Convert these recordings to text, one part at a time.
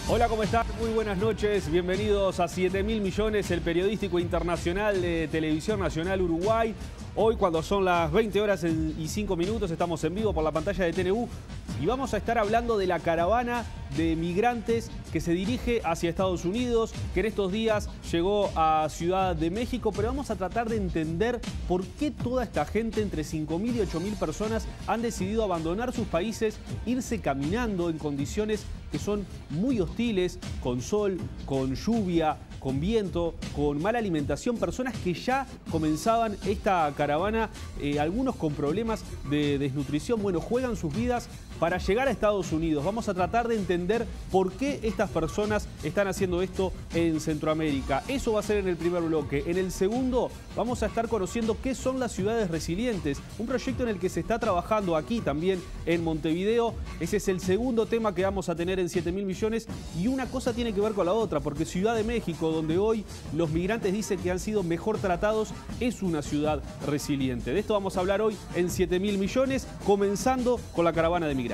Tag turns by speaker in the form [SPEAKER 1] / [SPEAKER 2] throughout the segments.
[SPEAKER 1] Hola, ¿cómo están? Muy buenas noches. Bienvenidos a 7.000 millones, el periodístico internacional de Televisión Nacional Uruguay. Hoy, cuando son las 20 horas y 5 minutos, estamos en vivo por la pantalla de TNU y vamos a estar hablando de la caravana de migrantes que se dirige hacia Estados Unidos, que en estos días llegó a Ciudad de México, pero vamos a tratar de entender por qué toda esta gente, entre 5.000 y 8.000 personas, han decidido abandonar sus países, irse caminando en condiciones que son muy hostiles, con sol, con lluvia, con viento, con mala alimentación, personas que ya comenzaban esta caravana, algunos con problemas de desnutrición. Bueno, juegan sus vidas para llegar a Estados Unidos. Vamos a tratar de entender por qué estas personas están haciendo esto en Centroamérica. Eso va a ser en el primer bloque. En el segundo vamos a estar conociendo qué son las ciudades resilientes, un proyecto en el que se está trabajando aquí también en Montevideo. Ese es el segundo tema que vamos a tener en 7.000 millones y una cosa tiene que ver con la otra, porque Ciudad de México, donde hoy los migrantes dicen que han sido mejor tratados, es una ciudad resiliente. De esto vamos a hablar hoy en 7.000 millones, comenzando con la caravana de migrantes.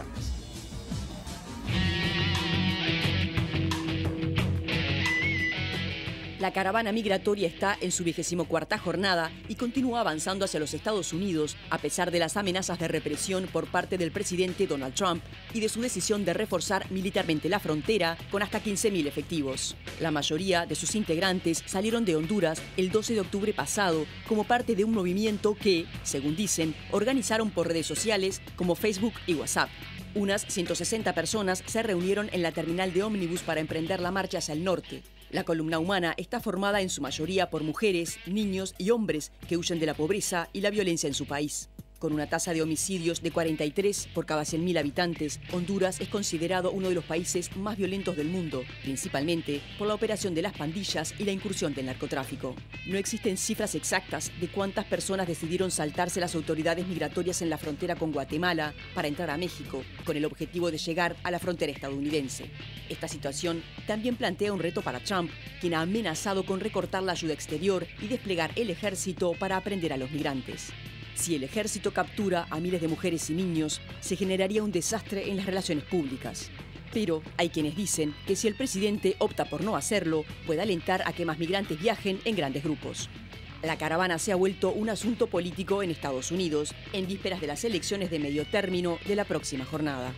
[SPEAKER 2] La caravana migratoria está en su 24ª jornada y continúa avanzando hacia los Estados Unidos a pesar de las amenazas de represión por parte del presidente Donald Trump y de su decisión de reforzar militarmente la frontera con hasta 15.000 efectivos. La mayoría de sus integrantes salieron de Honduras el 12 de octubre pasado como parte de un movimiento que, según dicen, organizaron por redes sociales como Facebook y WhatsApp. Unas 160 personas se reunieron en la terminal de ómnibus para emprender la marcha hacia el norte. La columna humana está formada en su mayoría por mujeres, niños y hombres que huyen de la pobreza y la violencia en su país. Con una tasa de homicidios de 43 por cada 100.000 habitantes, Honduras es considerado uno de los países más violentos del mundo, principalmente por la operación de las pandillas y la incursión del narcotráfico. No existen cifras exactas de cuántas personas decidieron saltarse las autoridades migratorias en la frontera con Guatemala para entrar a México, con el objetivo de llegar a la frontera estadounidense. Esta situación también plantea un reto para Trump, quien ha amenazado con recortar la ayuda exterior y desplegar el ejército para aprender a los migrantes. Si el ejército captura a miles de mujeres y niños, se generaría un desastre en las relaciones públicas. Pero hay quienes dicen que si el presidente opta por no hacerlo, puede alentar a que más migrantes viajen en grandes grupos. La caravana se ha vuelto un asunto político en Estados Unidos, en vísperas de las elecciones de medio término de la próxima jornada.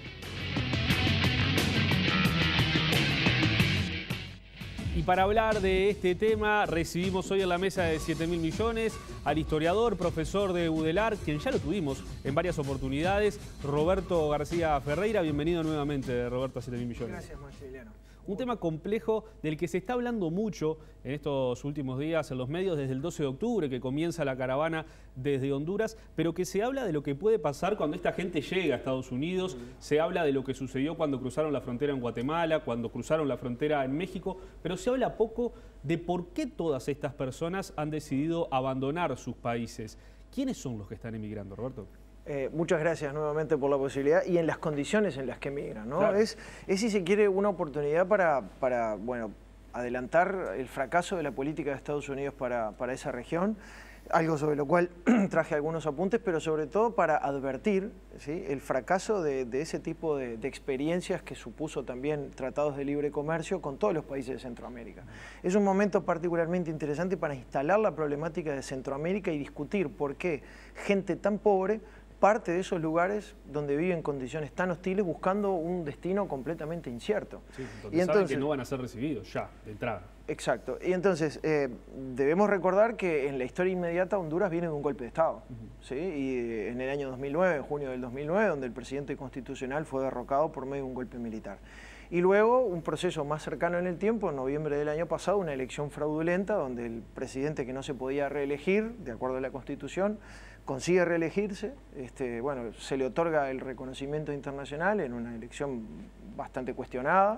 [SPEAKER 1] Y para hablar de este tema, recibimos hoy en la mesa de 7.000 millones al historiador, profesor de UDELAR, quien ya lo tuvimos en varias oportunidades, Roberto García Ferreira. Bienvenido nuevamente, Roberto, a 7.000 millones.
[SPEAKER 3] Gracias, Maximiliano.
[SPEAKER 1] Un tema complejo del que se está hablando mucho en estos últimos días en los medios desde el 12 de octubre, que comienza la caravana desde Honduras, pero que se habla de lo que puede pasar cuando esta gente llega a Estados Unidos, se habla de lo que sucedió cuando cruzaron la frontera en Guatemala, cuando cruzaron la frontera en México, pero se habla poco de por qué todas estas personas han decidido abandonar sus países. ¿Quiénes son los que están emigrando, Roberto?
[SPEAKER 3] Muchas gracias nuevamente por la posibilidad y en las condiciones en las que migran, ¿no?
[SPEAKER 1] Claro.
[SPEAKER 3] Es, si se quiere, una oportunidad para bueno, adelantar el fracaso de la política de Estados Unidos para esa región, algo sobre lo cual traje algunos apuntes, pero sobre todo para advertir, ¿sí?, el fracaso de ese tipo de experiencias que supuso también tratados de libre comercio con todos los países de Centroamérica. Es un momento particularmente interesante para instalar la problemática de Centroamérica y discutir por qué gente tan pobre parte de esos lugares donde viven condiciones tan hostiles buscando un destino completamente incierto.
[SPEAKER 1] Sí, y entonces saben que no van a ser recibidos ya, de entrada.
[SPEAKER 3] Exacto. Y entonces debemos recordar que en la historia inmediata Honduras viene de un golpe de Estado. ¿Sí? Y en el año 2009, en junio del 2009, donde el presidente constitucional fue derrocado por medio de un golpe militar. Y luego un proceso más cercano en el tiempo, en noviembre del año pasado, una elección fraudulenta donde el presidente, que no se podía reelegir, de acuerdo a la Constitución, consigue reelegirse. Bueno, se le otorga el reconocimiento internacional en una elección bastante cuestionada.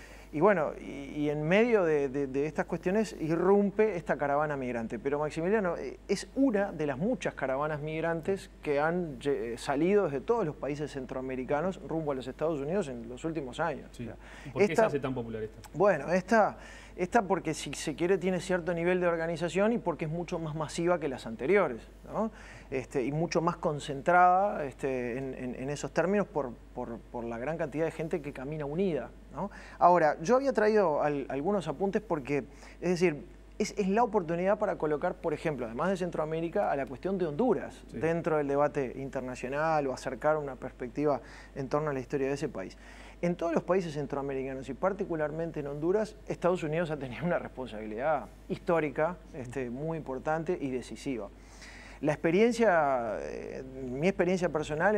[SPEAKER 3] Y bueno, y en medio de estas cuestiones irrumpe esta caravana migrante. Pero Maximiliano, es una de las muchas caravanas migrantes que han salido desde todos los países centroamericanos rumbo a los Estados Unidos en los últimos años. Sí.
[SPEAKER 1] ¿Por qué se hace tan popular esta?
[SPEAKER 3] Bueno, esta porque, si se quiere, tiene cierto nivel de organización y porque es mucho más masiva que las anteriores, ¿no? Y mucho más concentrada en esos términos por la gran cantidad de gente que camina unida, ¿no? Ahora, yo había traído algunos apuntes porque, es decir, es la oportunidad para colocar, por ejemplo, además de Centroamérica, a la cuestión de Honduras dentro del debate internacional o acercar una perspectiva en torno a la historia de ese país. En todos los países centroamericanos y particularmente en Honduras, Estados Unidos ha tenido una responsabilidad histórica muy importante y decisiva. La experiencia, mi experiencia personal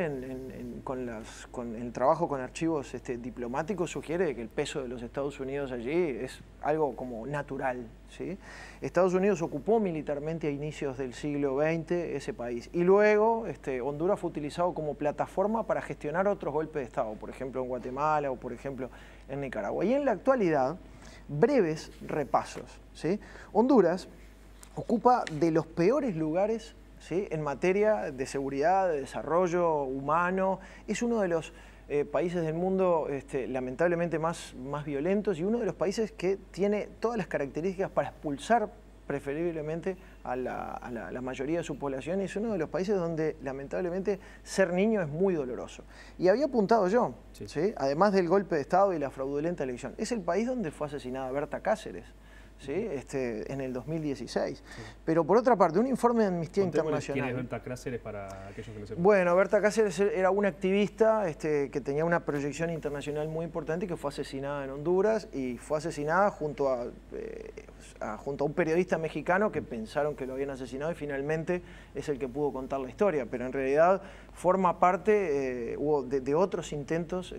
[SPEAKER 3] con el trabajo con archivos diplomáticos sugiere que el peso de los Estados Unidos allí es algo como natural, ¿sí? Estados Unidos ocupó militarmente a inicios del siglo XX ese país y luego Honduras fue utilizado como plataforma para gestionar otros golpes de Estado, por ejemplo en Guatemala o por ejemplo en Nicaragua. Y en la actualidad, breves repasos, ¿sí? Honduras ocupa de los peores lugares, ¿sí?, en materia de seguridad, de desarrollo humano. Es uno de los países del mundo lamentablemente más violentos y uno de los países que tiene todas las características para expulsar preferiblemente a la mayoría de su población. Es uno de los países donde lamentablemente ser niño es muy doloroso. Y había apuntado yo, ¿sí?, además del golpe de Estado y la fraudulenta elección, es el país donde fue asesinada Berta Cáceres, ¿sí?, en el 2016. Sí. Pero por otra parte, un informe de Amnistía Internacional...
[SPEAKER 1] ¿Quién es Berta Cáceres para aquellos que no sepan?
[SPEAKER 3] Bueno, Berta Cáceres era una activista que tenía una proyección internacional muy importante y que fue asesinada en Honduras y fue asesinada junto a un periodista mexicano que pensaron que lo habían asesinado y finalmente es el que pudo contar la historia, pero en realidad forma parte de otros intentos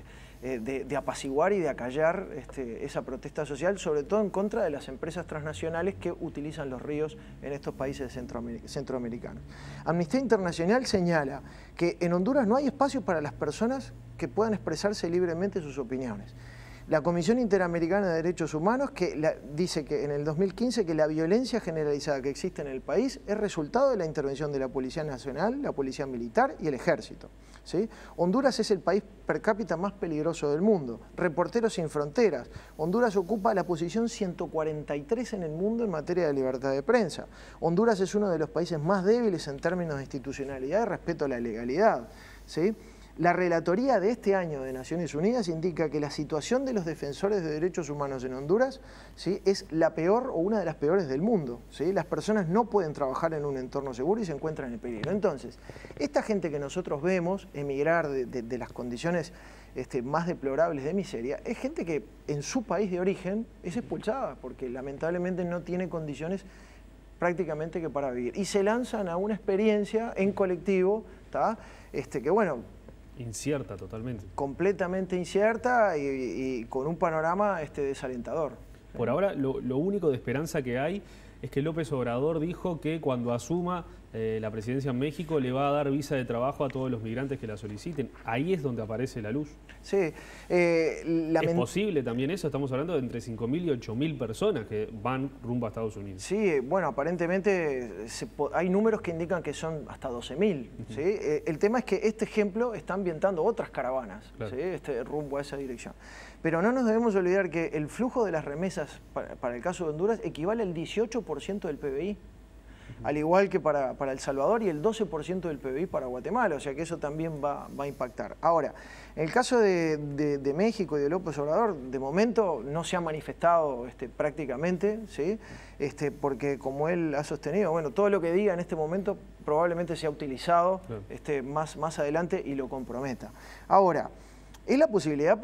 [SPEAKER 3] de apaciguar y de acallar esa protesta social, sobre todo en contra de las empresas transnacionales que utilizan los ríos en estos países centroamericanos. Amnistía Internacional señala que en Honduras no hay espacio para las personas que puedan expresarse libremente sus opiniones. La Comisión Interamericana de Derechos Humanos dice que en el 2015 que la violencia generalizada que existe en el país es resultado de la intervención de la Policía Nacional, la Policía Militar y el Ejército, ¿sí? Honduras es el país per cápita más peligroso del mundo. Reporteros Sin Fronteras. Honduras ocupa la posición 143 en el mundo en materia de libertad de prensa. Honduras es uno de los países más débiles en términos de institucionalidad y respeto a la legalidad, ¿sí? La relatoría de este año de Naciones Unidas indica que la situación de los defensores de derechos humanos en Honduras, ¿sí?, es la peor o una de las peores del mundo, ¿sí? Las personas no pueden trabajar en un entorno seguro y se encuentran en peligro. Entonces, esta gente que nosotros vemos emigrar de las condiciones más deplorables de miseria, es gente que en su país de origen es expulsada porque lamentablemente no tiene condiciones prácticamente que para vivir. Y se lanzan a una experiencia en colectivo, ¿tá?, que bueno...
[SPEAKER 1] Incierta totalmente.
[SPEAKER 3] Completamente incierta y con un panorama desalentador.
[SPEAKER 1] Por ahora, lo único de esperanza que hay es que López Obrador dijo que cuando asuma la presidencia en México le va a dar visa de trabajo a todos los migrantes que la soliciten. Ahí es donde aparece la luz.
[SPEAKER 3] Sí.
[SPEAKER 1] ¿Es posible también eso? Estamos hablando de entre 5.000 y 8.000 personas que van rumbo a Estados Unidos.
[SPEAKER 3] Sí, bueno, aparentemente hay números que indican que son hasta 12.000. ¿sí? El tema es que este ejemplo está ambientando otras caravanas, claro, ¿sí?, rumbo a esa dirección. Pero no nos debemos olvidar que el flujo de las remesas para el caso de Honduras equivale al 18% del PBI. Al igual que para El Salvador y el 12% del PBI para Guatemala, o sea que eso también va a impactar. Ahora, en el caso de México y de López Obrador, de momento no se ha manifestado prácticamente, ¿sí?, porque como él ha sostenido, bueno, todo lo que diga en este momento probablemente sea utilizado, claro, más adelante y lo comprometa. Ahora, es la posibilidad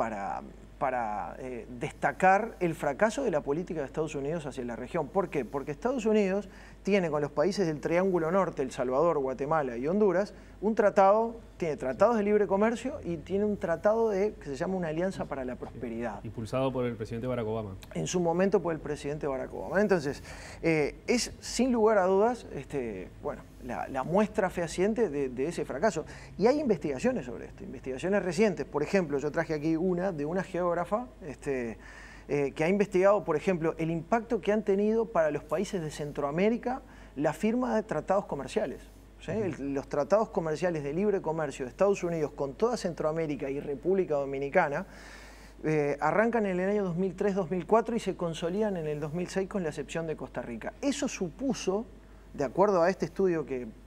[SPEAKER 3] para destacar el fracaso de la política de Estados Unidos hacia la región. ¿Por qué? Porque Estados Unidos tiene con los países del Triángulo Norte, El Salvador, Guatemala y Honduras, un tratado, tiene tratados de libre comercio y tiene un tratado que se llama una Alianza para la Prosperidad.
[SPEAKER 1] Impulsado por el presidente Barack Obama.
[SPEAKER 3] En su momento por el presidente Barack Obama. Entonces, es sin lugar a dudas, bueno, la muestra fehaciente de ese fracaso. Y hay investigaciones sobre esto, investigaciones recientes. Por ejemplo, yo traje aquí una de una geógrafa que ha investigado, por ejemplo, el impacto que han tenido para los países de Centroamérica la firma de tratados comerciales. ¿Sí? Los tratados comerciales de libre comercio de Estados Unidos con toda Centroamérica y República Dominicana arrancan en el año 2003-2004 y se consolidan en el 2006 con la excepción de Costa Rica. Eso supuso, de acuerdo a este estudio que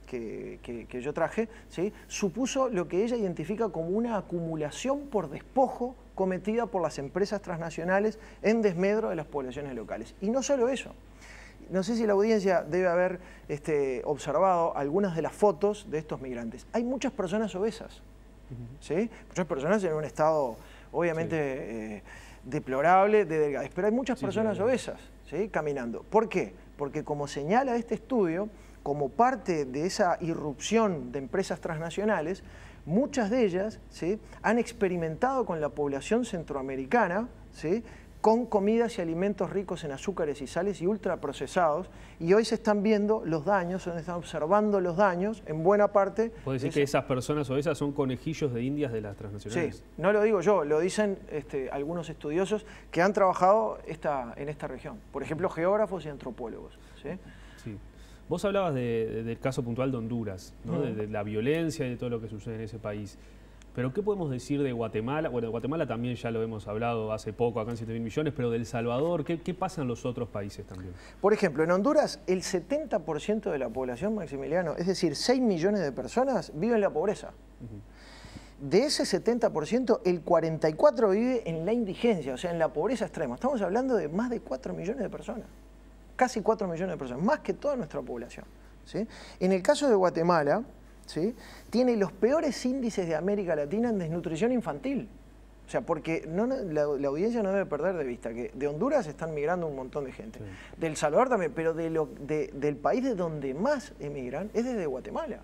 [SPEAKER 3] que yo traje, ¿sí?, supuso lo que ella identifica como una acumulación por despojo cometida por las empresas transnacionales en desmedro de las poblaciones locales. Y no solo eso. No sé si la audiencia debe haber observado algunas de las fotos de estos migrantes. Hay muchas personas obesas, ¿sí? Muchas personas en un estado, obviamente, deplorable de delgadez, pero hay muchas personas obesas, ¿sí?, caminando. ¿Por qué? Porque, como señala este estudio, como parte de esa irrupción de empresas transnacionales, muchas de ellas, ¿sí?, han experimentado con la población centroamericana, ¿sí?, con comidas y alimentos ricos en azúcares y sales y ultraprocesados, y hoy se están viendo los daños, se están observando los daños, en buena parte...
[SPEAKER 1] ¿Puedes decir que esas personas obesas son conejillos de indias de las transnacionales?
[SPEAKER 3] Sí, no lo digo yo, lo dicen algunos estudiosos que han trabajado en esta región, por ejemplo, geógrafos y antropólogos, ¿sí?
[SPEAKER 1] Sí. Vos hablabas del caso puntual de Honduras, ¿no? De la violencia y de todo lo que sucede en ese país. Pero ¿qué podemos decir de Guatemala? Bueno, de Guatemala también ya lo hemos hablado hace poco, acá en 7.000 millones, pero de El Salvador, ¿qué pasa en los otros países también?
[SPEAKER 3] Por ejemplo, en Honduras el 70% de la población, Maximiliano, es decir, 6 millones de personas, vive en la pobreza. De ese 70%, el 44% vive en la indigencia, o sea, en la pobreza extrema. Estamos hablando de más de 4 millones de personas, casi 4 millones de personas, más que toda nuestra población, ¿sí? En el caso de Guatemala, ¿sí?, tiene los peores índices de América Latina en desnutrición infantil. O sea, porque la audiencia no debe perder de vista que de Honduras están migrando un montón de gente. Sí. De El Salvador también, pero del país de donde más emigran es desde Guatemala.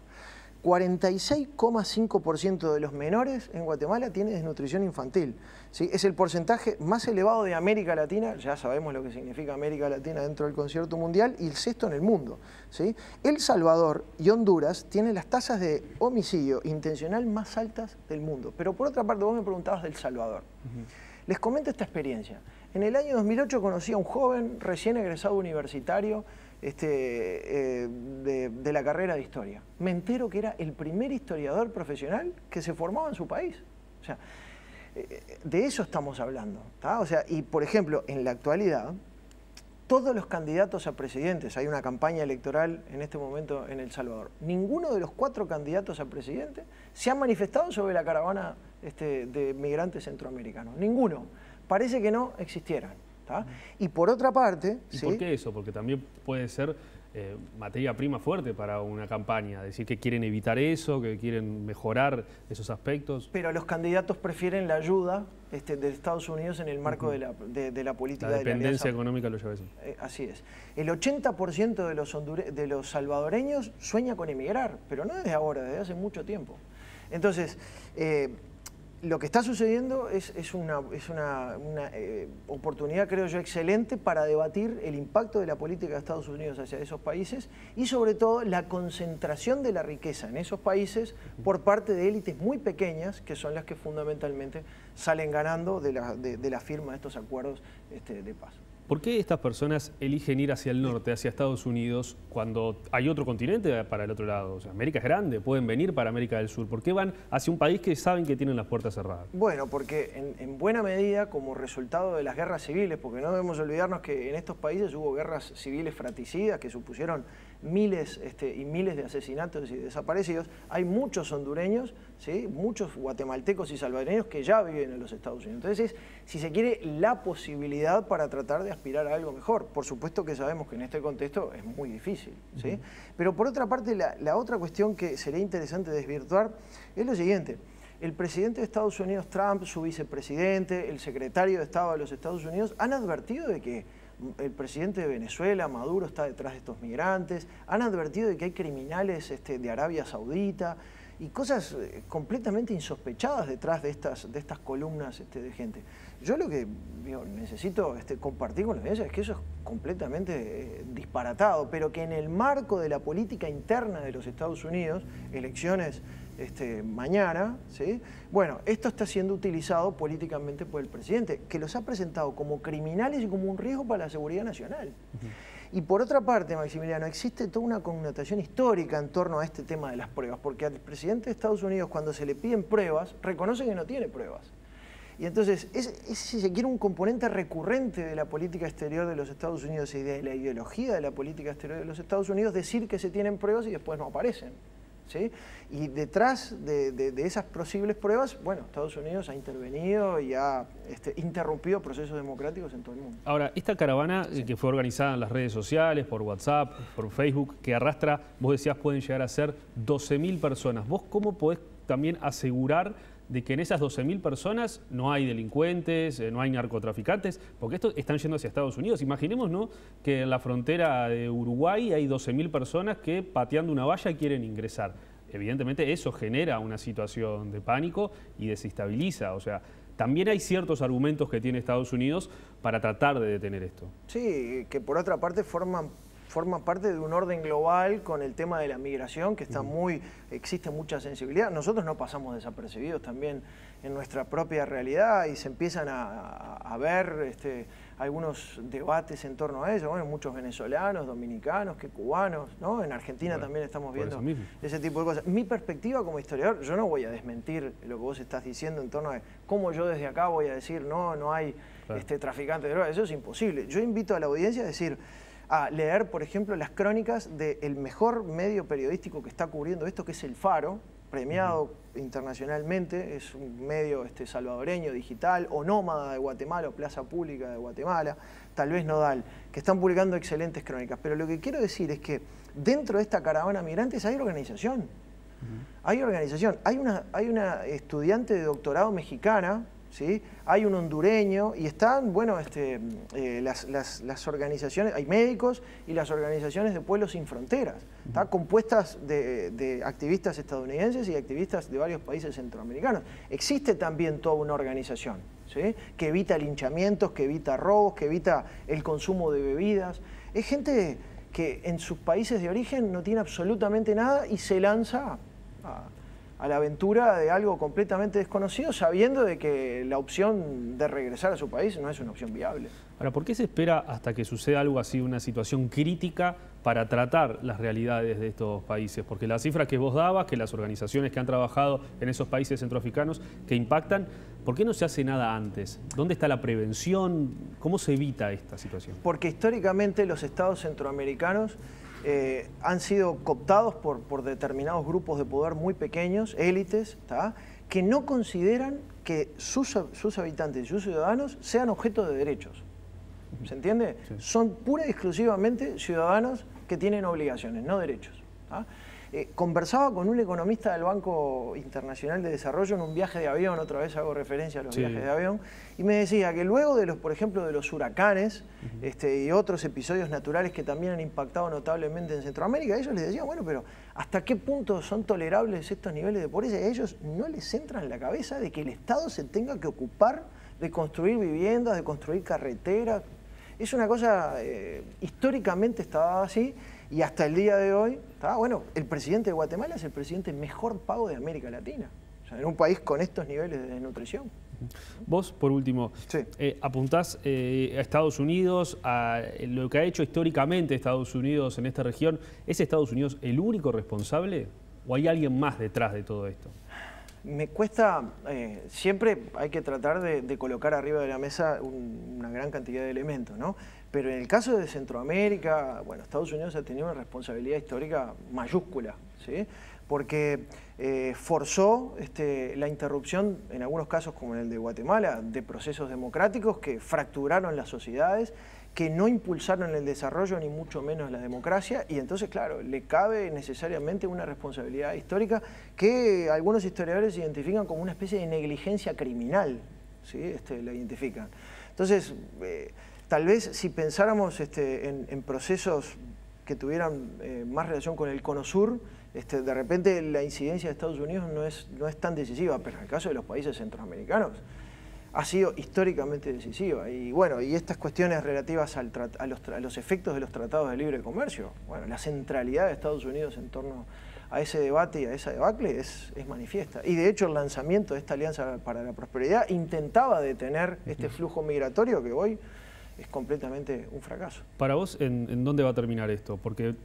[SPEAKER 3] 46,5% de los menores en Guatemala tiene desnutrición infantil, ¿sí? Es el porcentaje más elevado de América Latina, ya sabemos lo que significa América Latina dentro del concierto mundial, y el sexto en el mundo, ¿sí? El Salvador y Honduras tienen las tasas de homicidio intencional más altas del mundo. Pero por otra parte, vos me preguntabas del Salvador. Les comento esta experiencia. En el año 2008 conocí a un joven recién egresado universitario de la carrera de historia. Me entero que era el primer historiador profesional que se formaba en su país. O sea, de eso estamos hablando, ¿tá? O sea, y por ejemplo, en la actualidad, todos los candidatos a presidentes, hay una campaña electoral en este momento en El Salvador, ninguno de los 4 candidatos a presidente se ha manifestado sobre la caravana de migrantes centroamericanos. Ninguno. Parece que no existieran. ¿tá? Y por otra parte...
[SPEAKER 1] ¿Y por qué eso? Porque también puede ser materia prima fuerte para una campaña, decir que quieren evitar eso, que quieren mejorar esos aspectos.
[SPEAKER 3] Pero los candidatos prefieren la ayuda de Estados Unidos en el marco de la política de la
[SPEAKER 1] dependencia económica lo lleva a eso.
[SPEAKER 3] Así es. El 80% de los salvadoreños sueña con emigrar, pero no desde ahora, desde hace mucho tiempo. Entonces, lo que está sucediendo es una oportunidad, creo yo, excelente para debatir el impacto de la política de Estados Unidos hacia esos países y sobre todo la concentración de la riqueza en esos países por parte de élites muy pequeñas que son las que fundamentalmente salen ganando de la firma de estos acuerdos de paz.
[SPEAKER 1] ¿Por qué estas personas eligen ir hacia el norte, hacia Estados Unidos, cuando hay otro continente para el otro lado? O sea, América es grande, pueden venir para América del Sur. ¿Por qué van hacia un país que saben que tienen las puertas cerradas?
[SPEAKER 3] Bueno, porque en buena medida, como resultado de las guerras civiles, porque no debemos olvidarnos que en estos países hubo guerras civiles fratricidas que supusieron miles y miles de asesinatos y desaparecidos, hay muchos hondureños, ¿sí? Muchos guatemaltecos y salvadoreños que ya viven en los Estados Unidos. Entonces, si se quiere, la posibilidad para tratar de aspirar a algo mejor. Por supuesto que sabemos que en este contexto es muy difícil, ¿sí? Pero por otra parte, la otra cuestión que sería interesante desvirtuar es lo siguiente. El presidente de Estados Unidos, Trump, su vicepresidente, el secretario de Estado de los Estados Unidos han advertido de que el presidente de Venezuela, Maduro, está detrás de estos migrantes, han advertido de que hay criminales de Arabia Saudita y cosas completamente insospechadas detrás de estas columnas de gente. Yo lo que necesito compartir con la audiencia es que eso es completamente disparatado, pero que en el marco de la política interna de los Estados Unidos, elecciones mañana, ¿sí? Bueno, esto está siendo utilizado políticamente por el presidente, que los ha presentado como criminales y como un riesgo para la seguridad nacional. Y por otra parte, Maximiliano, existe toda una connotación histórica en torno a este tema de las pruebas, porque al presidente de Estados Unidos, cuando se le piden pruebas, reconoce que no tiene pruebas. Y entonces, es, si se quiere, un componente recurrente de la política exterior de los Estados Unidos y de la ideología de la política exterior de los Estados Unidos, decir que se tienen pruebas y después no aparecen. ¿Sí? Y detrás de esas posibles pruebas, bueno, Estados Unidos ha intervenido y ha interrumpido procesos democráticos en todo el mundo.
[SPEAKER 1] Ahora, esta caravana que fue organizada en las redes sociales, por WhatsApp, por Facebook, que arrastra, vos decías, pueden llegar a ser 12.000 personas. ¿Vos cómo podés también asegurar de que en esas 12.000 personas no hay delincuentes, no hay narcotraficantes? Porque estos están yendo hacia Estados Unidos. Imaginemos, ¿no?, que en la frontera de Uruguay hay 12.000 personas que pateando una valla quieren ingresar. Evidentemente eso genera una situación de pánico y desestabiliza. O sea, también hay ciertos argumentos que tiene Estados Unidos para tratar de detener esto.
[SPEAKER 3] Sí, que por otra parte forma parte de un orden global con el tema de la migración, que está existe mucha sensibilidad. Nosotros no pasamos desapercibidos también en nuestra propia realidad y se empiezan a ver algunos debates en torno a eso. Bueno, muchos venezolanos, dominicanos, que cubanos, ¿no? En Argentina también estamos viendo ese tipo de cosas. Mi perspectiva como historiador, yo no voy a desmentir lo que vos estás diciendo en torno a cómo yo desde acá voy a decir no hay traficantes de drogas. Eso es imposible. Yo invito a la audiencia a decir, a leer, por ejemplo, las crónicas del mejor medio periodístico que está cubriendo esto, que es El Faro, premiado internacionalmente, es un medio salvadoreño, digital, o Nómada de Guatemala, o Plaza Pública de Guatemala, tal vez Nodal, que están publicando excelentes crónicas. Pero lo que quiero decir es que dentro de esta caravana migrantes hay organización. Hay organización. Hay una estudiante de doctorado mexicana, ¿sí? Hay un hondureño y están, bueno, las organizaciones, hay médicos y las organizaciones de Pueblos Sin Fronteras, ¿está? Compuestas de activistas estadounidenses y activistas de varios países centroamericanos. Existe también toda una organización, ¿sí?, que evita linchamientos, que evita robos, que evita el consumo de bebidas. Es gente que en sus países de origen no tiene absolutamente nada y se lanza a la aventura de algo completamente desconocido, sabiendo de que la opción de regresar a su país no es una opción viable.
[SPEAKER 1] Ahora, ¿por qué se espera hasta que suceda algo así, una situación crítica, para tratar las realidades de estos países? Porque las cifras que vos dabas, que las organizaciones que han trabajado en esos países centroafricanos que impactan, ¿por qué no se hace nada antes? ¿Dónde está la prevención? ¿Cómo se evita esta situación?
[SPEAKER 3] Porque históricamente los estados centroamericanos han sido cooptados por determinados grupos de poder muy pequeños, élites, ¿tá?, que no consideran que sus habitantes y sus ciudadanos sean objeto de derechos. ¿Se entiende? Sí. Son pura y exclusivamente ciudadanos que tienen obligaciones, no derechos. ¿Tá? Conversaba con un economista del Banco Internacional de Desarrollo en un viaje de avión, otra vez hago referencia a los viajes de avión, y me decía que luego de por ejemplo, de los huracanes y otros episodios naturales que también han impactado notablemente en Centroamérica, ellos les decían, bueno, pero ¿hasta qué punto son tolerables estos niveles de pobreza? Y a ellos no les entra en la cabeza de que el Estado se tenga que ocupar de construir viviendas, de construir carreteras. Es una cosa, históricamente estaba así, y hasta el día de hoy, bueno, el presidente de Guatemala es el presidente mejor pago de América Latina, o sea, en un país con estos niveles de desnutrición.
[SPEAKER 1] Vos, por último, apuntás a Estados Unidos, a lo que ha hecho históricamente Estados Unidos en esta región. ¿Es Estados Unidos el único responsable o hay alguien más detrás de todo esto?
[SPEAKER 3] Me cuesta, siempre hay que tratar de colocar arriba de la mesa una gran cantidad de elementos, ¿no? Pero en el caso de Centroamérica, bueno, Estados Unidos ha tenido una responsabilidad histórica mayúscula, ¿sí? Porque forzó la interrupción, en algunos casos como en el de Guatemala, de procesos democráticos que fracturaron las sociedades, que no impulsaron el desarrollo ni mucho menos la democracia, y entonces, claro, le cabe necesariamente una responsabilidad histórica que algunos historiadores identifican como una especie de negligencia criminal, ¿sí? La identifican. Entonces, tal vez si pensáramos en procesos que tuvieran más relación con el Cono Sur, de repente la incidencia de Estados Unidos no es tan decisiva, pero en el caso de los países centroamericanos ha sido históricamente decisiva. Y bueno, y estas cuestiones relativas a los efectos de los tratados de libre comercio, bueno, la centralidad de Estados Unidos en torno a ese debate y a esa debacle es manifiesta. Y de hecho el lanzamiento de esta Alianza para la Prosperidad intentaba detener este flujo migratorio que hoy es completamente un fracaso.
[SPEAKER 1] Para vos, ¿en dónde va a terminar esto? Porque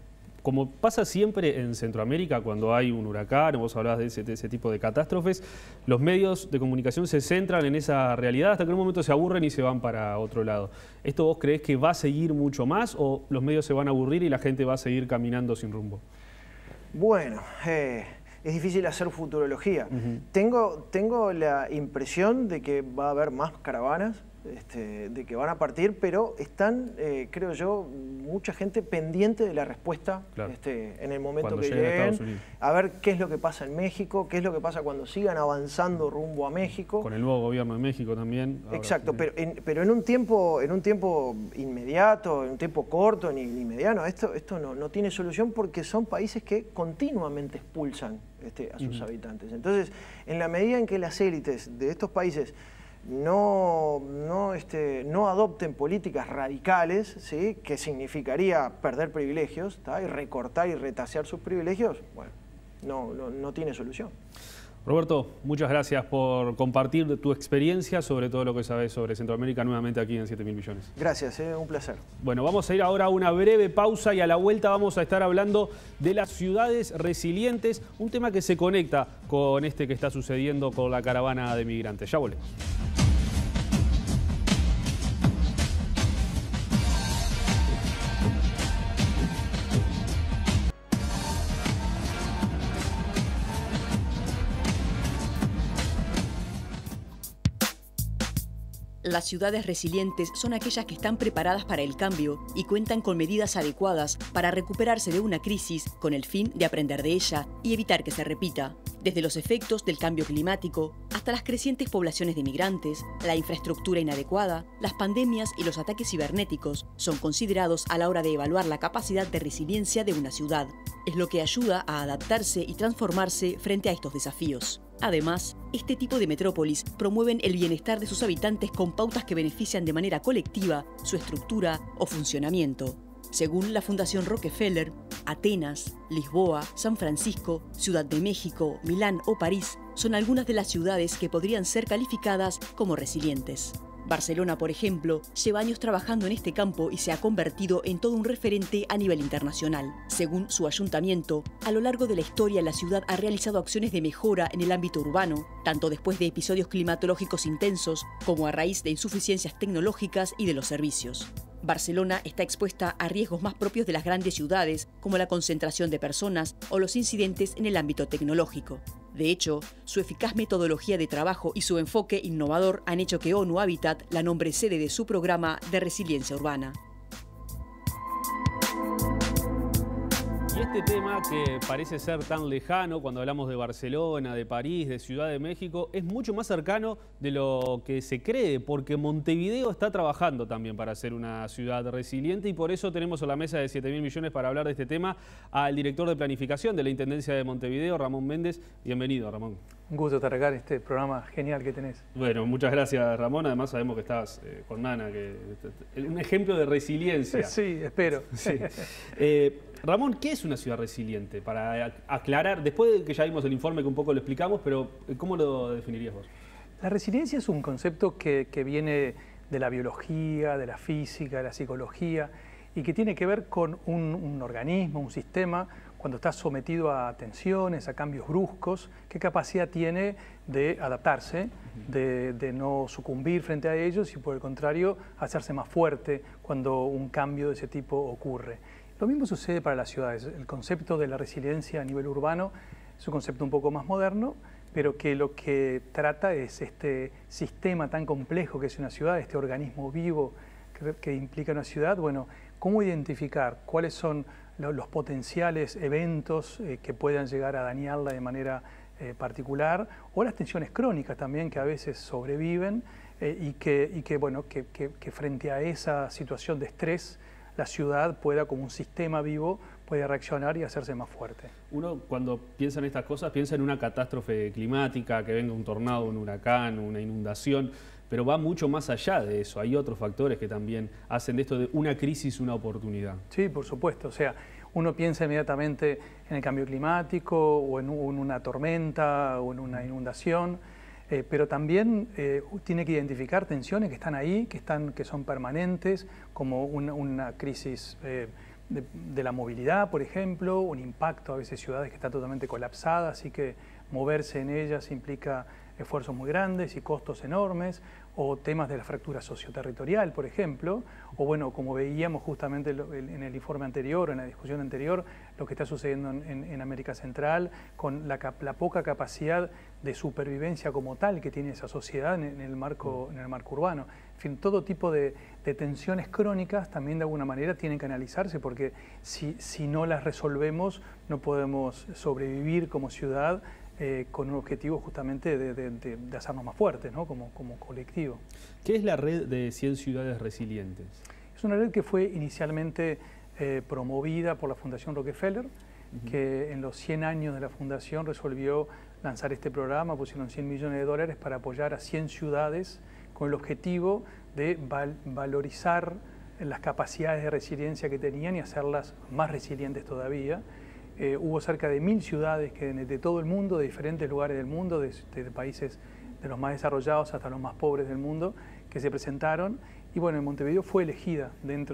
[SPEAKER 1] como pasa siempre en Centroamérica cuando hay un huracán, vos hablabas de ese tipo de catástrofes, los medios de comunicación se centran en esa realidad hasta que en un momento se aburren y se van para otro lado. ¿Esto vos creés que va a seguir mucho más o los medios se van a aburrir y la gente va a seguir caminando sin rumbo?
[SPEAKER 3] Bueno, es difícil hacer futurología. Tengo la impresión de que va a haber más caravanas, de que van a partir, pero están, creo yo, mucha gente pendiente de la respuesta en el momento cuando que lleguen, a ver qué es lo que pasa en México, qué es lo que pasa cuando sigan avanzando rumbo a México.
[SPEAKER 1] Con el nuevo gobierno de México también.
[SPEAKER 3] Exacto, pero en un tiempo inmediato, en un tiempo corto ni mediano, esto no tiene solución porque son países que continuamente expulsan a sus habitantes. Entonces, en la medida en que las élites de estos países no adopten políticas radicales, ¿sí?, que significaría perder privilegios, y recortar y retasear sus privilegios, bueno, no tiene solución.
[SPEAKER 1] Roberto, muchas gracias por compartir tu experiencia sobre todo lo que sabes sobre Centroamérica nuevamente aquí en 7.000 millones.
[SPEAKER 3] Gracias, un placer.
[SPEAKER 1] Bueno, vamos a ir ahora a una breve pausa y a la vuelta vamos a estar hablando de las ciudades resilientes, un tema que se conecta con este que está sucediendo con la caravana de migrantes. Ya volvemos.
[SPEAKER 2] Las ciudades resilientes son aquellas que están preparadas para el cambio y cuentan con medidas adecuadas para recuperarse de una crisis con el fin de aprender de ella y evitar que se repita. Desde los efectos del cambio climático hasta las crecientes poblaciones de migrantes, la infraestructura inadecuada, las pandemias y los ataques cibernéticos son considerados a la hora de evaluar la capacidad de resiliencia de una ciudad. Es lo que ayuda a adaptarse y transformarse frente a estos desafíos. Además, este tipo de metrópolis promueven el bienestar de sus habitantes con pautas que benefician de manera colectiva su estructura o funcionamiento. Según la Fundación Rockefeller, Atenas, Lisboa, San Francisco, Ciudad de México, Milán o París son algunas de las ciudades que podrían ser calificadas como resilientes. Barcelona, por ejemplo, lleva años trabajando en este campo y se ha convertido en todo un referente a nivel internacional. Según su ayuntamiento, a lo largo de la historia la ciudad ha realizado acciones de mejora en el ámbito urbano, tanto después de episodios climatológicos intensos como a raíz de insuficiencias tecnológicas y de los servicios. Barcelona está expuesta a riesgos más propios de las grandes ciudades, como la concentración de personas o los incidentes en el ámbito tecnológico. De hecho, su eficaz metodología de trabajo y su enfoque innovador han hecho que ONU Habitat la nombre sede de su programa de resiliencia urbana.
[SPEAKER 1] Y este tema que parece ser tan lejano cuando hablamos de Barcelona, de París, de Ciudad de México, es mucho más cercano de lo que se cree, porque Montevideo está trabajando también para ser una ciudad resiliente y por eso tenemos en la mesa de 7.000 millones para hablar de este tema al director de planificación de la Intendencia de Montevideo, Ramón Méndez. Bienvenido, Ramón.
[SPEAKER 4] Un gusto cargar este programa genial que tenés.
[SPEAKER 1] Bueno, muchas gracias, Ramón. Además sabemos que estás con Nana, un ejemplo de resiliencia.
[SPEAKER 4] Sí, espero.
[SPEAKER 1] Sí. Ramón, ¿qué es una ciudad resiliente? Para aclarar, después de que ya vimos el informe que un poco lo explicamos, pero ¿cómo lo definirías vos?
[SPEAKER 4] La resiliencia es un concepto que viene de la biología, de la física, de la psicología y que tiene que ver con un organismo, un sistema, cuando está sometido a tensiones, a cambios bruscos, qué capacidad tiene de adaptarse, de no sucumbir frente a ellos y por el contrario hacerse más fuerte cuando un cambio de ese tipo ocurre. Lo mismo sucede para las ciudades. El concepto de la resiliencia a nivel urbano es un concepto un poco más moderno, pero que lo que trata es este sistema tan complejo que es una ciudad, este organismo vivo que implica una ciudad. Bueno, cómo identificar cuáles son los potenciales eventos que puedan llegar a dañarla de manera particular, o las tensiones crónicas también que a veces sobreviven y que frente a esa situación de estrés la ciudad pueda, como un sistema vivo, puede reaccionar y hacerse más fuerte.
[SPEAKER 1] Uno cuando piensa en estas cosas piensa en una catástrofe climática, que venga un tornado, un huracán, una inundación, pero va mucho más allá de eso. Hay otros factores que también hacen de esto de una crisis una oportunidad.
[SPEAKER 4] Sí, por supuesto. O sea, uno piensa inmediatamente en el cambio climático o en una tormenta o en una inundación, pero también tiene que identificar tensiones que están ahí, que son permanentes, como una crisis de la movilidad, por ejemplo, un impacto a veces ciudades que están totalmente colapsadas y que moverse en ellas implica esfuerzos muy grandes y costos enormes, o temas de la fractura socioterritorial, por ejemplo, o bueno, como veíamos justamente en el informe anterior, en la discusión anterior, lo que está sucediendo en América Central, con la poca capacidad de supervivencia como tal que tiene esa sociedad en el marco urbano. En fin, todo tipo de tensiones crónicas también de alguna manera tienen que analizarse, porque si no las resolvemos no podemos sobrevivir como ciudad con un objetivo justamente de hacernos más fuertes, ¿no? como colectivo.
[SPEAKER 1] ¿Qué es la red de 100 ciudades resilientes?
[SPEAKER 4] Es una red que fue inicialmente promovida por la Fundación Rockefeller, que en los 100 años de la fundación resolvió lanzar este programa, pusieron $100 millones para apoyar a 100 ciudades con el objetivo de valorizar las capacidades de resiliencia que tenían y hacerlas más resilientes todavía. Hubo cerca de 1000 ciudades de todo el mundo, de diferentes lugares del mundo, de países de los más desarrollados hasta los más pobres del mundo, que se presentaron. Y bueno, en Montevideo fue elegida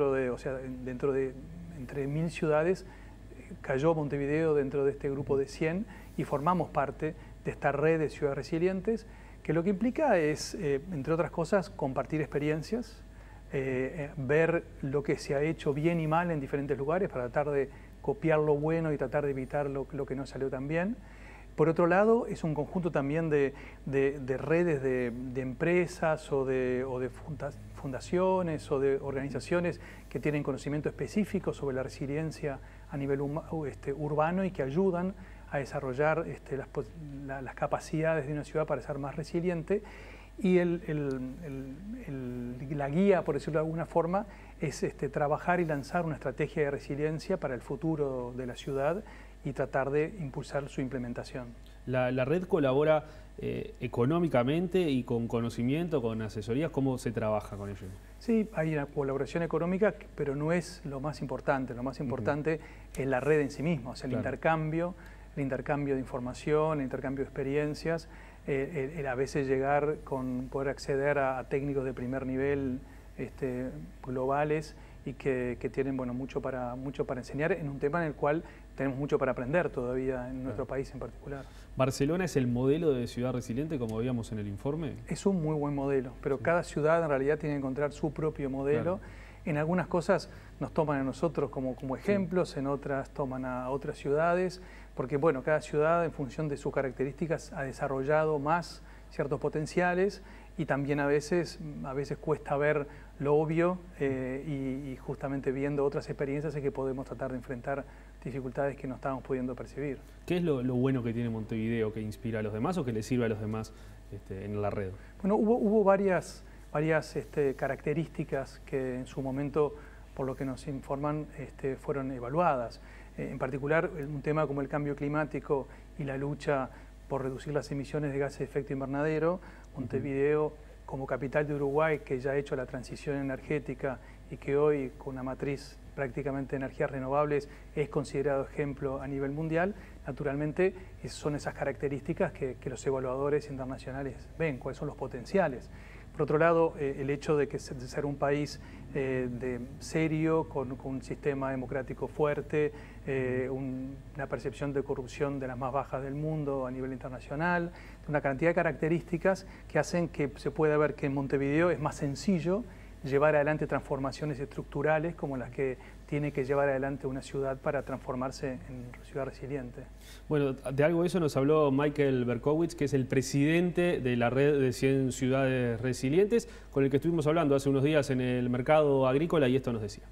[SPEAKER 4] entre 1000 ciudades, cayó Montevideo dentro de este grupo de 100 y formamos parte de esta red de ciudades resilientes, que lo que implica es, entre otras cosas, compartir experiencias, ver lo que se ha hecho bien y mal en diferentes lugares para tratar de copiar lo bueno y tratar de evitar lo que no salió tan bien. Por otro lado, es un conjunto también de redes de empresas o de fundaciones o de organizaciones que tienen conocimiento específico sobre la resiliencia a nivel urbano y que ayudan a desarrollar las capacidades de una ciudad para ser más resiliente. Y la guía, por decirlo de alguna forma, es trabajar y lanzar una estrategia de resiliencia para el futuro de la ciudad y tratar de impulsar su implementación.
[SPEAKER 1] La red colabora económicamente y con conocimiento, con asesorías. ¿Cómo se trabaja con ellos?
[SPEAKER 4] Sí, hay una colaboración económica, pero no es lo más importante. Lo más importante es la red en sí misma, o sea, el intercambio de información, el intercambio de experiencias, a veces llegar con poder acceder a técnicos de primer nivel globales y que tienen mucho para enseñar en un tema en el cual tenemos mucho para aprender todavía en nuestro país en particular.
[SPEAKER 1] ¿Barcelona es el modelo de ciudad resiliente, como veíamos en el informe?
[SPEAKER 4] Es un muy buen modelo, pero cada ciudad en realidad tiene que encontrar su propio modelo. En algunas cosas nos toman a nosotros como ejemplos, en otras toman a otras ciudades, porque bueno, cada ciudad en función de sus características ha desarrollado más ciertos potenciales y también a veces cuesta ver lo obvio y justamente viendo otras experiencias es que podemos tratar de enfrentar dificultades que no estábamos pudiendo percibir.
[SPEAKER 1] ¿Qué es lo bueno que tiene Montevideo que inspira a los demás o que le sirve a los demás en la red?
[SPEAKER 4] Bueno, hubo varias características que en su momento, por lo que nos informan, fueron evaluadas. En particular, un tema como el cambio climático y la lucha por reducir las emisiones de gases de efecto invernadero. Montevideo, como capital de Uruguay, que ya ha hecho la transición energética y que hoy, con una matriz prácticamente de energías renovables, es considerado ejemplo a nivel mundial. Naturalmente, son esas características que los evaluadores internacionales ven, cuáles son los potenciales. Por otro lado, el hecho de ser un país serio, con un sistema democrático fuerte, una percepción de corrupción de las más bajas del mundo a nivel internacional, una cantidad de características que hacen que se pueda ver que en Montevideo es más sencillo llevar adelante transformaciones estructurales como las que tiene que llevar adelante una ciudad para transformarse en ciudad resiliente.
[SPEAKER 1] Bueno, de algo de eso nos habló Michael Berkowitz, que es el presidente de la red de 100 ciudades resilientes, con el que estuvimos hablando hace unos días en el mercado agrícola, y esto nos decía.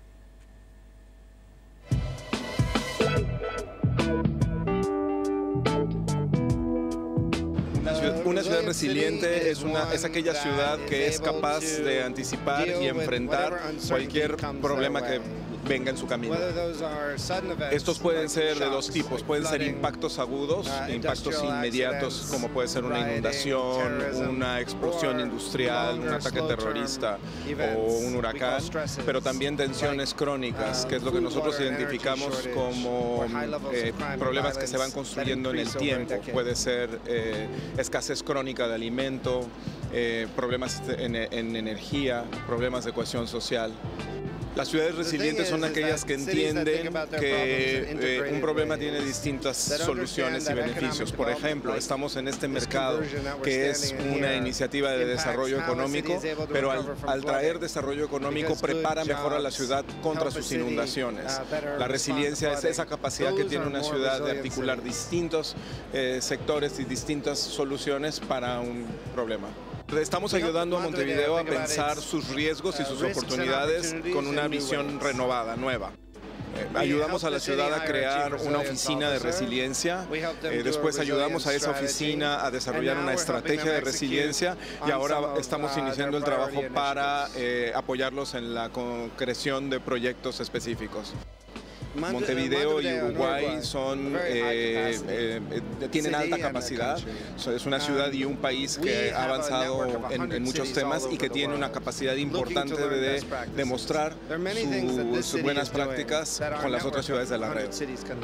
[SPEAKER 5] Una ciudad resiliente es aquella ciudad que es capaz de anticipar y enfrentar cualquier problema que venga en su camino. Estos pueden ser de dos tipos, pueden ser impactos agudos, impactos inmediatos, como puede ser una inundación, una explosión industrial, un ataque terrorista o un huracán, pero también tensiones crónicas, que es lo que nosotros identificamos como problemas que se van construyendo en el tiempo. Puede ser escasez crónica de alimento, problemas en energía, problemas de cohesión social. Las ciudades resilientes son aquellas que entienden que un problema tiene distintas soluciones y beneficios. Por ejemplo, estamos en este mercado que es una iniciativa de desarrollo económico, pero al traer desarrollo económico prepara mejor a la ciudad contra sus inundaciones. La resiliencia es esa capacidad que tiene una ciudad de articular distintos sectores y distintas soluciones para un problema. Estamos ayudando a Montevideo a pensar sus riesgos y sus oportunidades con una visión renovada, nueva. Ayudamos a la ciudad a crear una oficina de resiliencia, después ayudamos a esa oficina a desarrollar una estrategia de resiliencia y ahora estamos iniciando el trabajo para apoyarlos en la concreción de proyectos específicos. Montevideo y Uruguay tienen alta capacidad, es una ciudad y un país que ha avanzado en muchos temas y que tiene una capacidad importante de demostrar sus buenas prácticas con las otras ciudades de la red.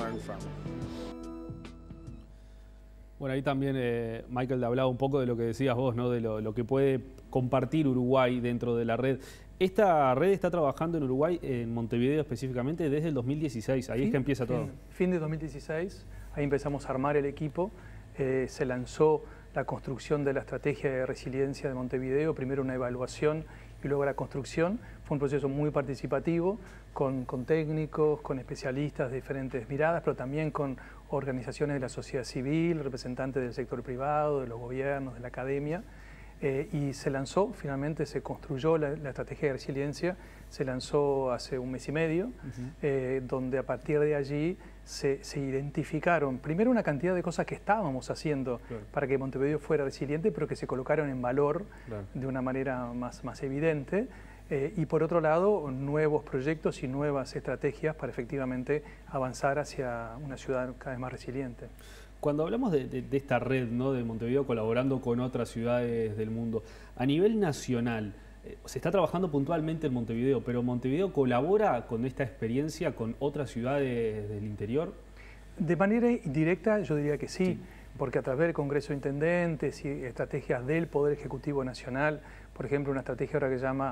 [SPEAKER 1] Bueno, ahí también, Michael, hablaba un poco de lo que decías vos, ¿no? De lo que puede compartir Uruguay dentro de la red. Esta red está trabajando en Uruguay, en Montevideo específicamente, desde el 2016. Ahí es que empieza todo.
[SPEAKER 4] Fin de 2016, ahí empezamos a armar el equipo. Se lanzó la construcción de la estrategia de resiliencia de Montevideo, primero una evaluación y luego la construcción. Fue un proceso muy participativo, con técnicos, con especialistas de diferentes miradas, pero también con organizaciones de la sociedad civil, representantes del sector privado, de los gobiernos, de la academia. Y se lanzó, finalmente se construyó la estrategia de resiliencia, se lanzó hace un mes y medio, donde a partir de allí se identificaron primero una cantidad de cosas que estábamos haciendo para que Montevideo fuera resiliente, pero que se colocaron en valor de una manera más evidente, y por otro lado nuevos proyectos y nuevas estrategias para efectivamente avanzar hacia una ciudad cada vez más resiliente.
[SPEAKER 1] Cuando hablamos de esta red, ¿no?, de Montevideo colaborando con otras ciudades del mundo, a nivel nacional, se está trabajando puntualmente en Montevideo, pero ¿Montevideo colabora con esta experiencia con otras ciudades del interior?
[SPEAKER 4] De manera indirecta yo diría que sí, porque a través del Congreso de Intendentes y estrategias del Poder Ejecutivo Nacional, por ejemplo, una estrategia ahora que llama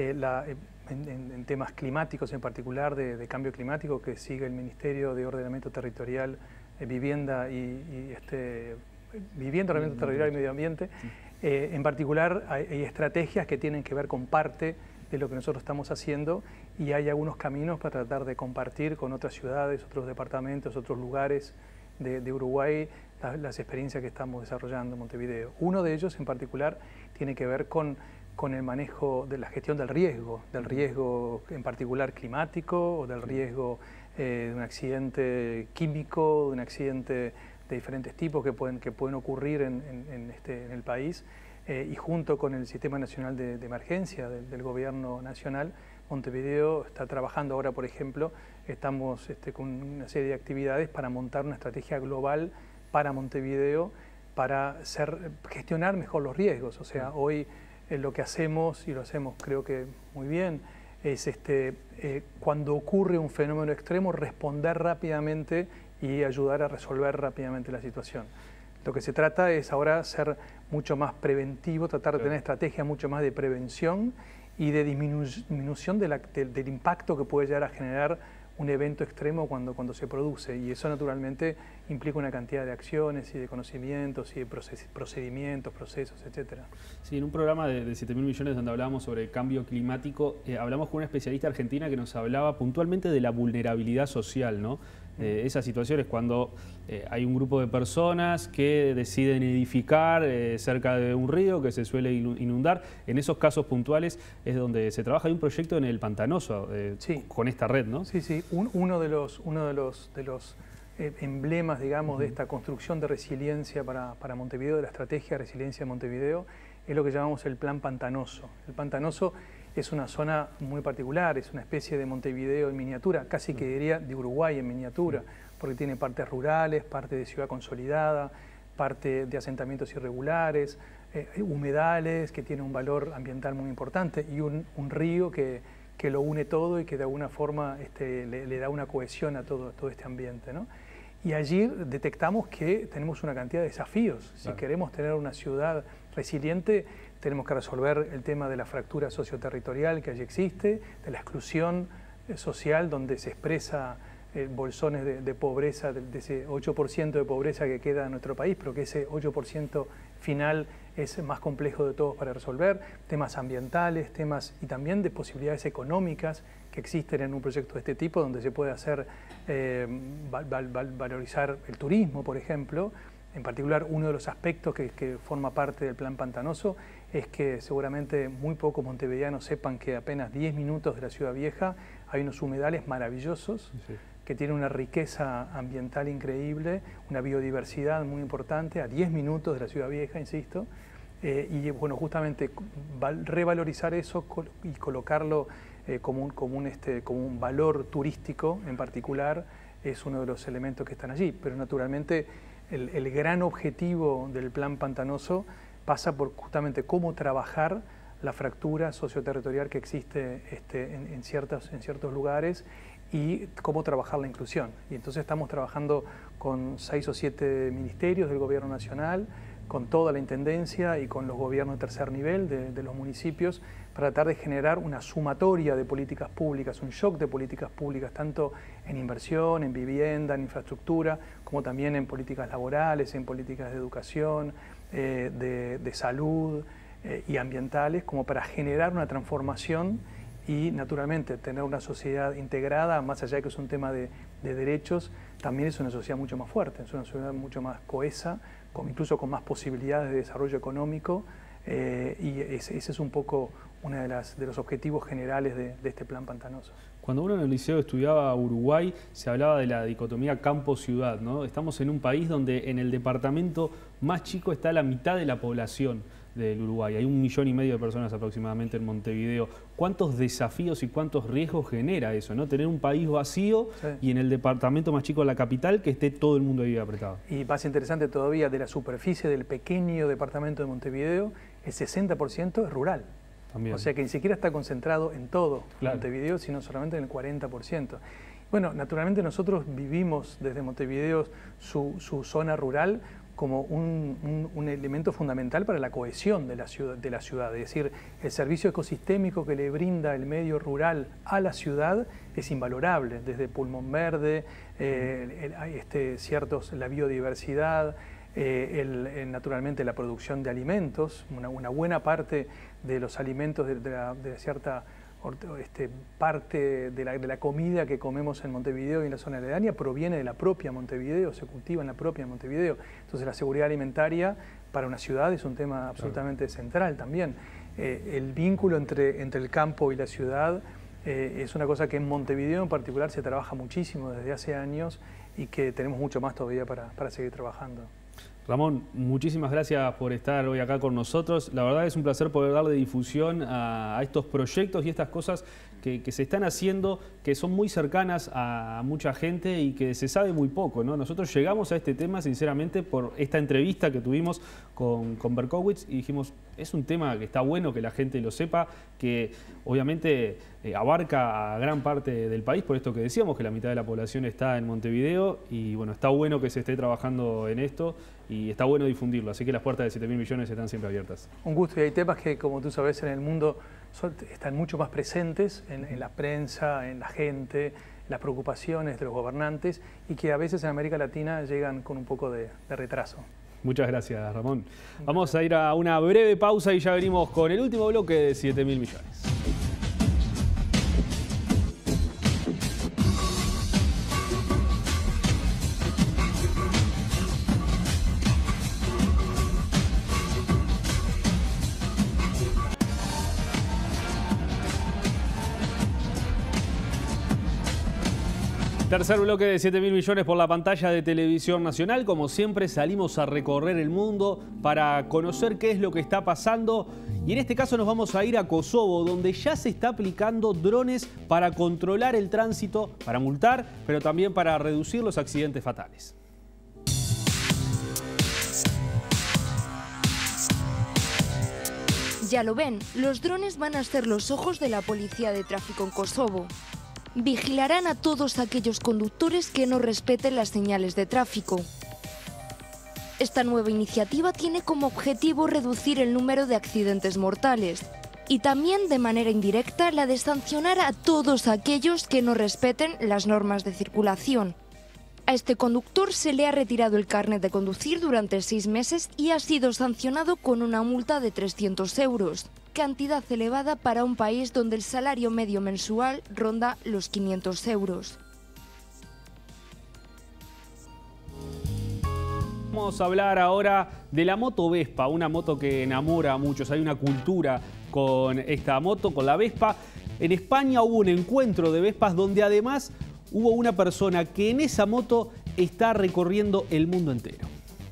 [SPEAKER 4] en temas climáticos, en particular de cambio climático, que sigue el Ministerio de Ordenamiento Territorial, Vivienda Ordenamiento Territorial y Medio Ambiente. En particular hay estrategias que tienen que ver con parte de lo que nosotros estamos haciendo y hay algunos caminos para tratar de compartir con otras ciudades, otros departamentos, otros lugares de Uruguay las experiencias que estamos desarrollando en Montevideo. Uno de ellos en particular tiene que ver con el manejo de la gestión del riesgo en particular climático o del riesgo de un accidente químico, de un accidente de diferentes tipos que pueden ocurrir en el país, y junto con el Sistema Nacional de Emergencia del Gobierno Nacional, Montevideo está trabajando ahora, por ejemplo, estamos con una serie de actividades para montar una estrategia global para Montevideo para gestionar mejor los riesgos. O sea, hoy lo que hacemos, y lo hacemos creo que muy bien, es cuando ocurre un fenómeno extremo, responder rápidamente y ayudar a resolver rápidamente la situación. Lo que se trata es ahora ser mucho más preventivo, tratar de tener estrategias mucho más de prevención y de disminución del impacto que puede llegar a generar un evento extremo cuando se produce, y eso naturalmente implica una cantidad de acciones y de conocimientos y de procedimientos, procesos, etcétera.
[SPEAKER 1] Sí, en un programa de 7.000 millones donde hablábamos sobre cambio climático, hablamos con una especialista argentina que nos hablaba puntualmente de la vulnerabilidad social, ¿no? Esas situaciones cuando hay un grupo de personas que deciden edificar cerca de un río que se suele inundar. En esos casos puntuales es donde se trabaja. Hay un proyecto en el Pantanoso con esta red, ¿no?
[SPEAKER 4] Sí, sí. Uno de los emblemas, digamos, de esta construcción de resiliencia para Montevideo, de la estrategia de resiliencia de Montevideo, es lo que llamamos el Plan Pantanoso. El Pantanoso es una zona muy particular, es una especie de Montevideo en miniatura, casi que diría de Uruguay en miniatura, porque tiene partes rurales, parte de ciudad consolidada, parte de asentamientos irregulares, humedales que tienen un valor ambiental muy importante y un río que lo une todo y que de alguna forma le da una cohesión a todo este ambiente, ¿no? Y allí detectamos que tenemos una cantidad de desafíos. Si queremos tener una ciudad resiliente, tenemos que resolver el tema de la fractura socioterritorial que allí existe, de la exclusión social donde se expresa bolsones de pobreza, de ese 8% de pobreza que queda en nuestro país, pero que ese 8% final es más complejo de todos para resolver, temas ambientales, temas y también de posibilidades económicas que existen en un proyecto de este tipo, donde se puede hacer, valorizar el turismo, por ejemplo. En particular, uno de los aspectos que forma parte del Plan Pantanoso es que seguramente muy pocos montevideanos sepan que a apenas 10 minutos de la Ciudad Vieja hay unos humedales maravillosos, que tienen una riqueza ambiental increíble, una biodiversidad muy importante, a 10 minutos de la Ciudad Vieja, insisto, y bueno, justamente revalorizar eso y colocarlo como un valor turístico en particular es uno de los elementos que están allí. Pero naturalmente el gran objetivo del Plan Pantanoso pasa por justamente cómo trabajar la fractura socioterritorial que existe en ciertos lugares y cómo trabajar la inclusión. Y entonces estamos trabajando con 6 o 7 ministerios del Gobierno Nacional, con toda la Intendencia y con los gobiernos de tercer nivel de los municipios, para tratar de generar una sumatoria de políticas públicas, un shock de políticas públicas, tanto en inversión, en vivienda, en infraestructura, como también en políticas laborales, en políticas de educación, de salud y ambientales, como para generar una transformación y naturalmente tener una sociedad integrada, más allá de que es un tema de derechos, también es una sociedad mucho más fuerte, es una sociedad mucho más cohesa, incluso con más posibilidades de desarrollo económico, y ese es un poco uno de los objetivos generales de este Plan Pantanoso.
[SPEAKER 1] Cuando uno en el liceo estudiaba Uruguay, se hablaba de la dicotomía campo-ciudad, ¿no? Estamos en un país donde en el departamento más chico está la mitad de la población del Uruguay. Hay 1,5 millones de personas aproximadamente en Montevideo. ¿Cuántos desafíos y cuántos riesgos genera eso, ¿no? Tener un país vacío y en el departamento más chico de la capital que esté todo el mundo ahí apretado. Y
[SPEAKER 4] más interesante todavía, de la superficie del pequeño departamento de Montevideo, el 60% es rural. También. O sea que ni siquiera está concentrado en todo Montevideo, sino solamente en el 40%. Bueno, naturalmente nosotros vivimos desde Montevideo su zona rural como un elemento fundamental para la cohesión de la ciudad. Es decir, el servicio ecosistémico que le brinda el medio rural a la ciudad es invalorable, desde pulmón verde, la biodiversidad, naturalmente la producción de alimentos. Una buena parte de los alimentos de cierta parte de la comida que comemos en Montevideo y en la zona aledaña proviene de la propia Montevideo, se cultiva en la propia Montevideo. Entonces la seguridad alimentaria para una ciudad es un tema absolutamente central también. El vínculo entre el campo y la ciudad es una cosa que en Montevideo en particular se trabaja muchísimo desde hace años y que tenemos mucho más todavía para seguir trabajando.
[SPEAKER 1] Ramón, muchísimas gracias por estar hoy acá con nosotros. La verdad es un placer poder darle difusión a estos proyectos y estas cosas que se están haciendo, que son muy cercanas a mucha gente y que se sabe muy poco, ¿no? Nosotros llegamos a este tema, sinceramente, por esta entrevista que tuvimos con Berkowitz y dijimos, es un tema que está bueno que la gente lo sepa, que obviamente abarca a gran parte del país, por esto que decíamos, que la mitad de la población está en Montevideo y bueno, está bueno que se esté trabajando en esto y está bueno difundirlo, así que las puertas de 7.000 millones están siempre abiertas.
[SPEAKER 4] Un gusto, y hay temas que, como tú sabes, en el mundo están mucho más presentes en la prensa, en la gente, las preocupaciones de los gobernantes y que a veces en América Latina llegan con un poco de retraso.
[SPEAKER 1] Muchas gracias, Ramón. Vamos a ir a una breve pausa y ya venimos con el último bloque de 7.000 millones. Tercer bloque de 7.000 millones por la pantalla de Televisión Nacional. Como siempre, salimos a recorrer el mundo para conocer qué es lo que está pasando. Y en este caso nos vamos a ir a Kosovo, donde ya se está aplicando drones para controlar el tránsito, para multar, pero también para reducir los accidentes fatales.
[SPEAKER 6] Ya lo ven, los drones van a ser los ojos de la policía de tráfico en Kosovo. vigilarán a todos aquellos conductores que no respeten las señales de tráfico. Esta nueva iniciativa tiene como objetivo reducir el número de accidentes mortales y también, de manera indirecta, la de sancionar a todos aquellos que no respeten las normas de circulación. A este conductor se le ha retirado el carnet de conducir durante 6 meses y ha sido sancionado con una multa de 300 €, cantidad elevada para un país donde el salario medio mensual ronda los 500 €.
[SPEAKER 1] Vamos a hablar ahora de la moto Vespa, una moto que enamora a muchos. Hay una cultura con esta moto, con la Vespa. En España hubo un encuentro de Vespas donde además hubo una persona que en esa moto está recorriendo el mundo entero.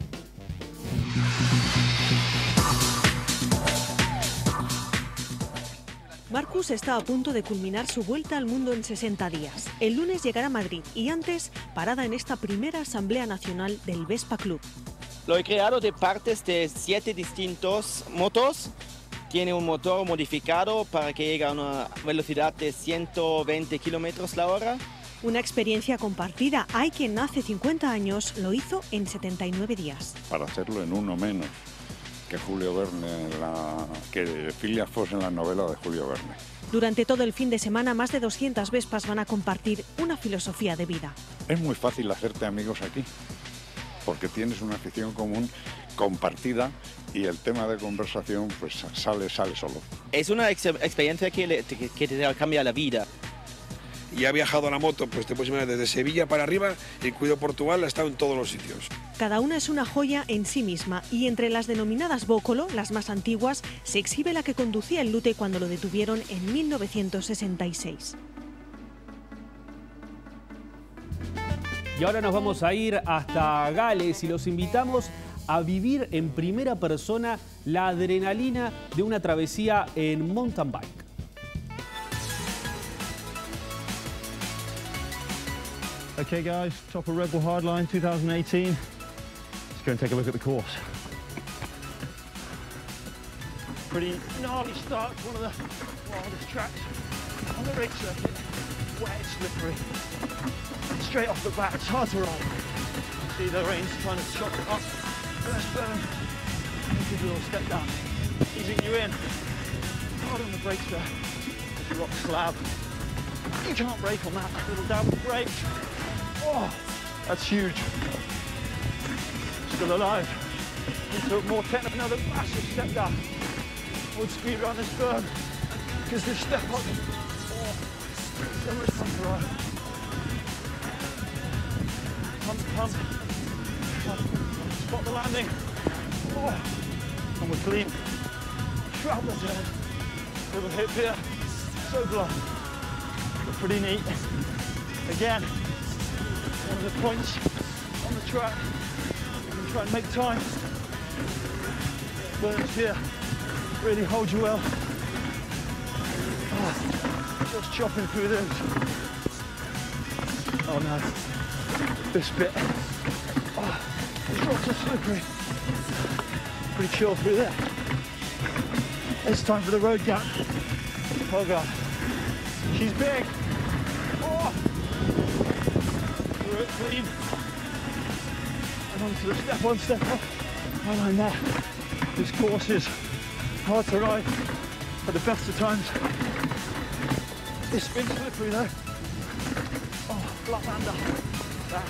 [SPEAKER 7] Marcus está a punto de culminar su vuelta al mundo en 60 días. El lunes llegará a Madrid y antes parada en esta primera Asamblea Nacional del Vespa Club.
[SPEAKER 8] Lo he creado de partes de 7 distintos motos. Tiene un motor modificado para que llegue a una velocidad de 120 km/h.
[SPEAKER 7] Una experiencia compartida. Hay quien hace 50 años lo hizo en 79 días.
[SPEAKER 9] Para hacerlo en uno menos que Julio Verne, que Phileas Fogg en la novela de Julio Verne.
[SPEAKER 7] Durante todo el fin de semana, más de 200 Vespas van a compartir una filosofía de vida.
[SPEAKER 9] Es muy fácil hacerte amigos aquí, porque tienes una afición común compartida y el tema de conversación pues sale solo.
[SPEAKER 8] Es una experiencia que te cambia la vida.
[SPEAKER 10] Y ha viajado a la moto, pues te puedes imaginar, desde Sevilla para arriba, incluido Portugal, ha estado en todos los sitios.
[SPEAKER 7] Cada una es una joya en sí misma y entre las denominadas Vocolo, las más antiguas, se exhibe la que conducía el Lute cuando lo detuvieron en 1966.
[SPEAKER 1] Y ahora nos vamos a ir hasta Gales y los invitamos a vivir en primera persona la adrenalina de una travesía en mountain bike.
[SPEAKER 11] Okay guys, top of Red Bull Hardline 2018. Let's go and take a look at the course. Pretty gnarly start to one of the wildest tracks on the rig circuit. Wet, slippery. Straight off the bat, it's hard to ride. See the rain's trying to chop it up. First burn. Give you a little step down. Easing you in. Hard on the brakes there. It's a rock slab. You can't brake on that. Little downward brake. Oh, that's huge. Still alive. Into more technical, another massive step down. Would speed around this berm because this step up. Oh, so much fun to ride. Pump, pump. Spot the landing. Oh, and we're clean. Travel turn. Little hip here. So glad. But pretty neat. Again. One of the points on the track, you can try and make time. Burns here, really hold you well. Oh, just chopping through those. Oh no, this bit. Oh, these rocks are slippery. Pretty chill through there. It's time for the road gap. Oh God, she's big. Oh. Clean. And onto the step on, step off. Right line there. This course is hard to ride at the best of times. This spin's slippery though. Oh, flat lander. That.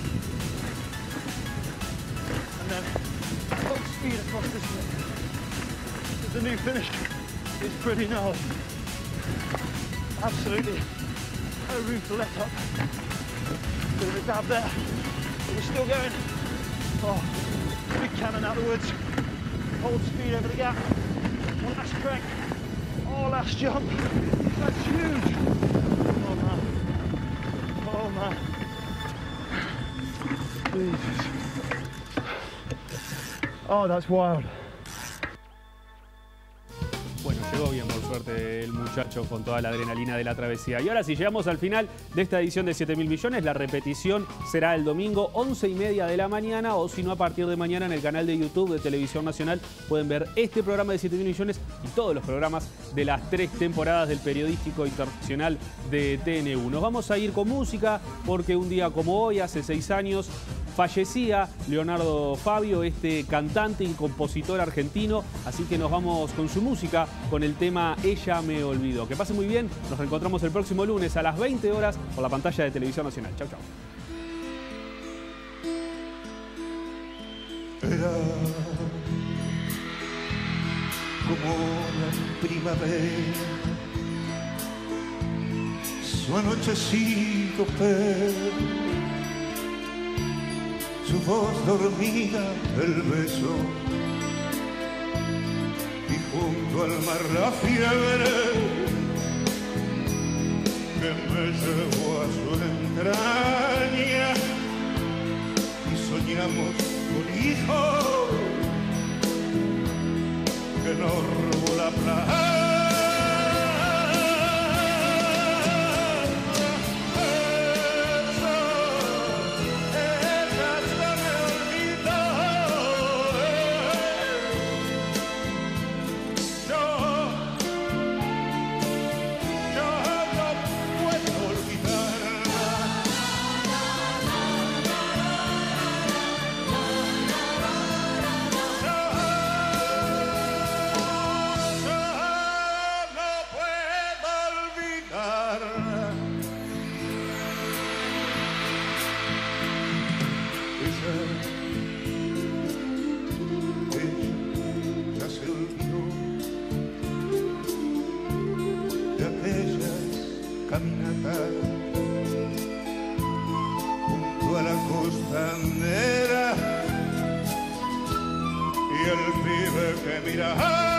[SPEAKER 11] And then full speed across this bit. The new finish is pretty gnarly. Absolutely no room to let up. Bit of a dab there, but we're still going. Oh, big cannon out of the woods. Hold speed over the gap. One last crank. Oh, last jump. That's huge. Oh man. Oh man. Jesus. Oh, that's wild.
[SPEAKER 1] Bueno, Llegó bien, por suerte, el muchacho con toda la adrenalina de la travesía. Y ahora sí, llegamos al final de esta edición de 7.000 millones. La repetición será el domingo 11:30 de la mañana, o si no, a partir de mañana en el canal de YouTube de Televisión Nacional pueden ver este programa de 7.000 millones y todos los programas de las 3 temporadas del periodístico internacional de TNU. Nos vamos a ir con música porque un día como hoy, hace 6 años, fallecía Leonardo Fabio, este cantante y compositor argentino, así que nos vamos con su música, con el tema Ella me olvidó. Que pase muy bien, nos reencontramos el próximo lunes a las 20 horas por la pantalla de Televisión Nacional. Chau, chau.
[SPEAKER 12] Era como la primavera, su anochecido pelo, su voz dormida, el beso, y junto al mar la fiebre que me llevó a su entraña, y soñamos con hijos que nos robó la playa. Junto a la costanera y el pibe que mira